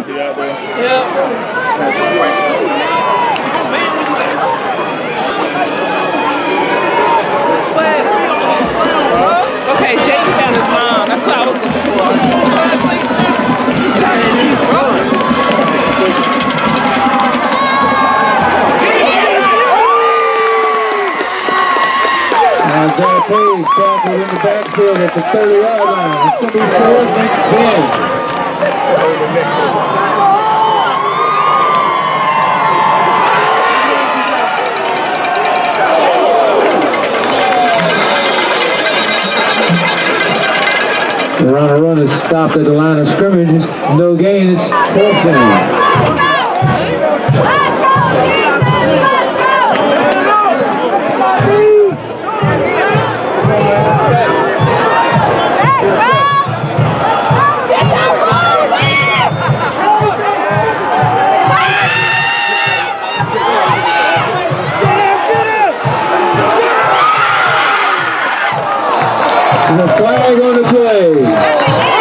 be out there. Yeah. But, okay, Jake found his mom. That's what I was looking for. Isaiah Page tackled in the backfield at the 30-yard line. It's going to be 4th and 10. The run is stopped at the line of scrimmage. No gain. It's 4th down. The flag on the play.